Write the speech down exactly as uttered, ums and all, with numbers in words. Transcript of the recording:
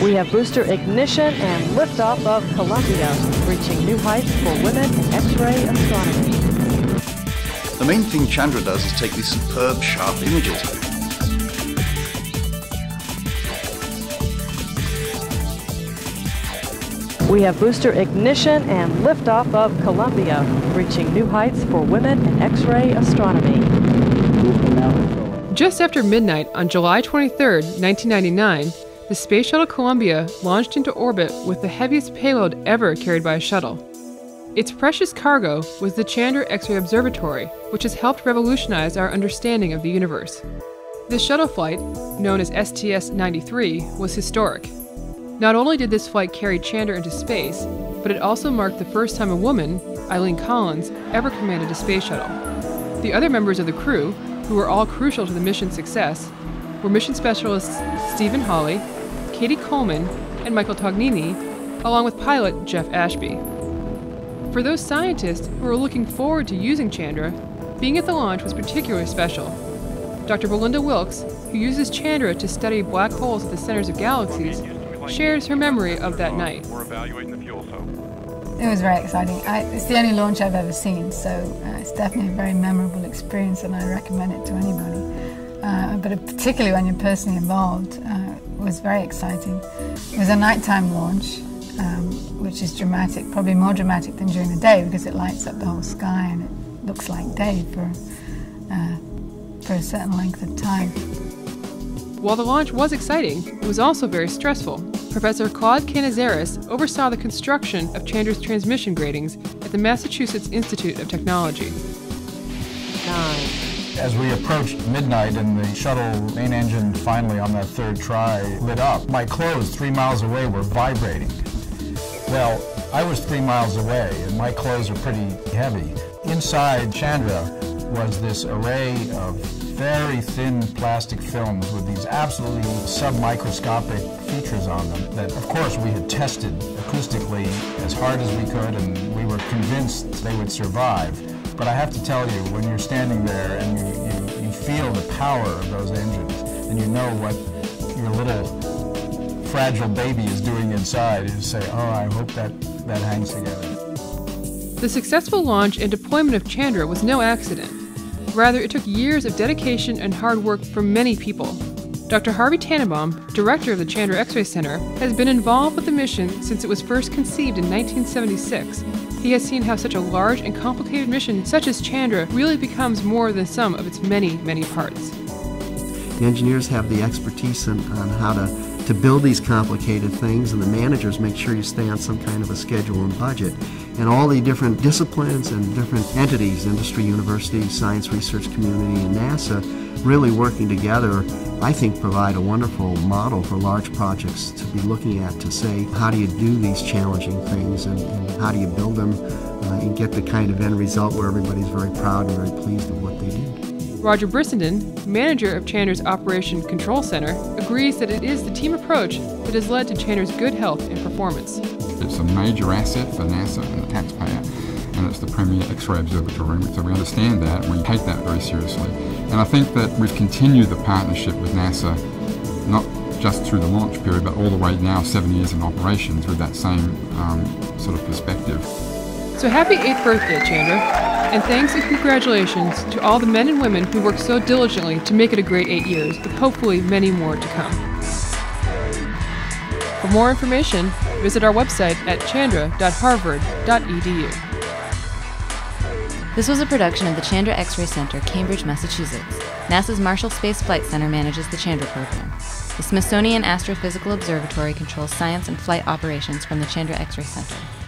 We have booster ignition and liftoff of Columbia, reaching new heights for women in X-ray astronomy. The main thing Chandra does is take these superb, sharp images. We have booster ignition and liftoff of Columbia, reaching new heights for women in X-ray astronomy. Just after midnight on July twenty-third, nineteen ninety-nine, the Space Shuttle Columbia launched into orbit with the heaviest payload ever carried by a shuttle. Its precious cargo was the Chandra X-ray Observatory, which has helped revolutionize our understanding of the universe. This shuttle flight, known as S T S ninety-three, was historic. Not only did this flight carry Chandra into space, but it also marked the first time a woman, Eileen Collins, ever commanded a space shuttle. The other members of the crew, who were all crucial to the mission's success, were mission specialists Stephen Hawley, Katie Coleman, and Michael Tognini, along with pilot Jeff Ashby. For those scientists who were looking forward to using Chandra, being at the launch was particularly special. Doctor Belinda Wilkes, who uses Chandra to study black holes at the centers of galaxies, shares her memory of that night. It was very exciting. I, it's the only launch I've ever seen, so uh, it's definitely a very memorable experience, and I recommend it to anybody. Uh, but particularly when you're personally involved, uh, it was very exciting. It was a nighttime launch, um, which is dramatic, probably more dramatic than during the day because it lights up the whole sky and it looks like day for, uh, for a certain length of time. While the launch was exciting, it was also very stressful. Professor Claude Canizares oversaw the construction of Chandra's transmission gratings at the Massachusetts Institute of Technology. Nine. As we approached midnight and the shuttle main engine finally on that third try lit up, my clothes three miles away were vibrating. Well, I was three miles away and my clothes are pretty heavy. Inside Chandra was this array of very thin plastic films with these absolutely submicroscopic features on them that, of course, we had tested acoustically as hard as we could, and we were convinced they would survive. But I have to tell you, when you're standing there and you, you, you feel the power of those engines, and you know what your little fragile baby is doing inside, you say, oh, I hope that, that hangs together. The successful launch and deployment of Chandra was no accident. Rather, it took years of dedication and hard work from many people. Doctor Harvey Tannenbaum, director of the Chandra X-ray Center, has been involved with the mission since it was first conceived in nineteen seventy-six. He has seen how such a large and complicated mission such as Chandra really becomes more than some of its many, many parts. The engineers have the expertise on, on how to, to build these complicated things, and the managers make sure you stay on some kind of a schedule and budget. And all the different disciplines and different entities, industry, university, science research community, and NASA, really working together, I think provide a wonderful model for large projects to be looking at to say, how do you do these challenging things, and, and how do you build them uh, and get the kind of end result where everybody's very proud and very pleased with what they did. Roger Brissenden, manager of Chandra's Operation Control Center, agrees that it is the team approach that has led to Chandra's good health and performance. It's a major asset for NASA and the taxpayer, and it's the premier X-ray observatory, so we understand that and we take that very seriously. And I think that we've continued the partnership with NASA, not just through the launch period, but all the way now, seven years in operations, with that same um, sort of perspective. So happy eighth birthday, Chandra, and thanks and congratulations to all the men and women who worked so diligently to make it a great eight years, with hopefully many more to come. For more information, visit our website at chandra dot harvard dot e d u. This was a production of the Chandra X-ray Center, Cambridge, Massachusetts. NASA's Marshall Space Flight Center manages the Chandra program. The Smithsonian Astrophysical Observatory controls science and flight operations from the Chandra X-ray Center.